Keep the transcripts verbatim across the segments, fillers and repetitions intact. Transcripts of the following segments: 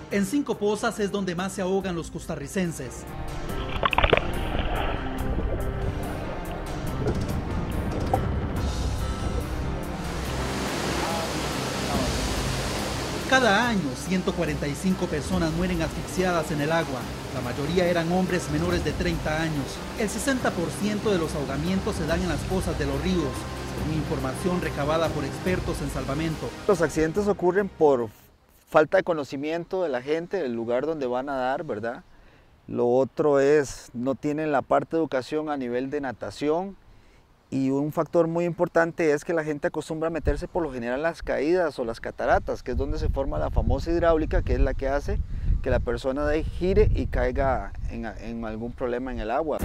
En Cinco Pozas es donde más se ahogan los costarricenses. Cada año, ciento cuarenta y cinco personas mueren asfixiadas en el agua. La mayoría eran hombres menores de treinta años. El sesenta por ciento de los ahogamientos se dan en las pozas de los ríos, según información recabada por expertos en salvamento. Los accidentes ocurren por falta de conocimiento de la gente del lugar donde van a nadar, ¿verdad? Lo otro es, no tienen la parte de educación a nivel de natación. Y un factor muy importante es que la gente acostumbra a meterse por lo general en las caídas o las cataratas, que es donde se forma la famosa hidráulica, que es la que hace que la persona de ahí gire y caiga en, en algún problema en el agua.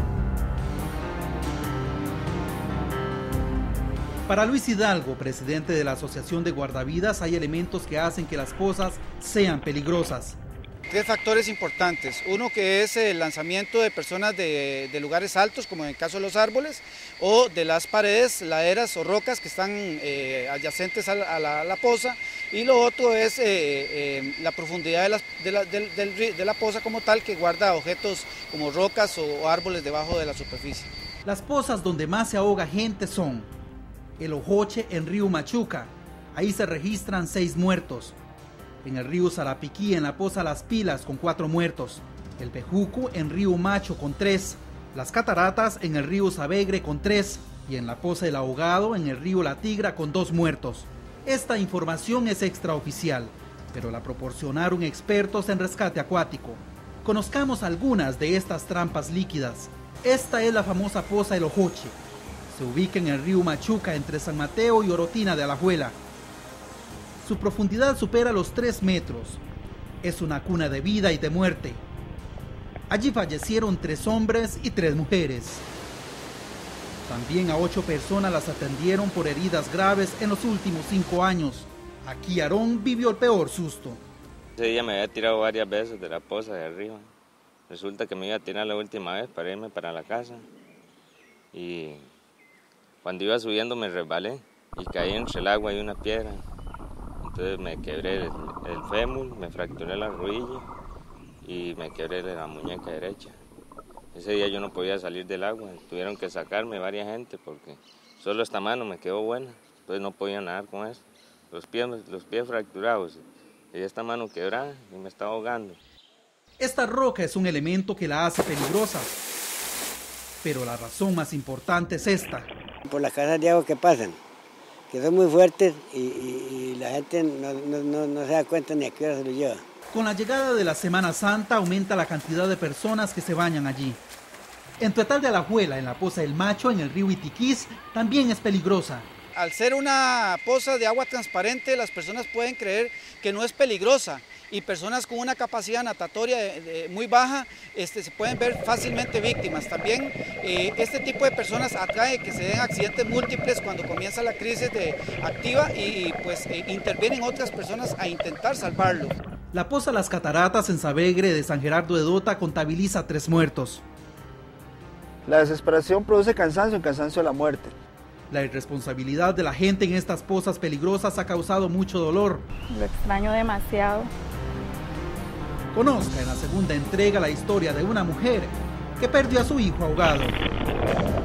Para Luis Hidalgo, presidente de la Asociación de Guardavidas, hay elementos que hacen que las pozas sean peligrosas. Tres factores importantes. Uno que es el lanzamiento de personas de, de lugares altos, como en el caso de los árboles, o de las paredes, laderas o rocas que están eh, adyacentes a la, a, la, a la poza. Y lo otro es eh, eh, la profundidad de, las, de, la, de, de, de la poza como tal, que guarda objetos como rocas o, o árboles debajo de la superficie. Las pozas donde más se ahoga gente son el Ojoche en Río Machuca. Ahí se registran seis muertos. En el río Sarapiquí, en la poza Las Pilas, con cuatro muertos. El Pejuco en río Macho, con tres. Las Cataratas en el río Sabegre, con tres. Y en la poza El Ahogado, en el río La Tigra, con dos muertos. Esta información es extraoficial, pero la proporcionaron expertos en rescate acuático. Conozcamos algunas de estas trampas líquidas. Esta es la famosa poza El Ojoche. Se ubica en el río Machuca, entre San Mateo y Orotina de Alajuela. Su profundidad supera los tres metros. Es una cuna de vida y de muerte. Allí fallecieron tres hombres y tres mujeres. También a ocho personas las atendieron por heridas graves en los últimos cinco años. Aquí Aarón vivió el peor susto. Ese día me había tirado varias veces de la poza de arriba. Resulta que me iba a tirar la última vez para irme para la casa. Y cuando iba subiendo me resbalé y caí entre el agua y una piedra. Entonces me quebré el, el fémur, me fracturé la rodilla y me quebré la muñeca derecha. Ese día yo no podía salir del agua, tuvieron que sacarme varias gente porque solo esta mano me quedó buena, entonces no podía nadar con eso. Los pies, los pies fracturados y esta mano quebrada y me estaba ahogando. Esta roca es un elemento que la hace peligrosa, pero la razón más importante es esta. Por las casas de agua que pasan, que son muy fuertes y, y, y la gente no, no, no, no se da cuenta ni a qué hora se lo lleva. Con la llegada de la Semana Santa aumenta la cantidad de personas que se bañan allí. En Total de Alajuela, en la poza del Macho, en el río Itiquís, también es peligrosa. Al ser una poza de agua transparente, las personas pueden creer que no es peligrosa y personas con una capacidad natatoria de, de, muy baja este, se pueden ver fácilmente víctimas. También eh, este tipo de personas atrae que se den accidentes múltiples cuando comienza la crisis de activa y, y pues eh, intervienen otras personas a intentar salvarlo. La poza Las Cataratas en Sabegre de San Gerardo de Dota contabiliza tres muertos. La desesperación produce cansancio, el cansancio de la muerte. La irresponsabilidad de la gente en estas pozas peligrosas ha causado mucho dolor. Lo extraño demasiado. Conozca en la segunda entrega la historia de una mujer que perdió a su hijo ahogado.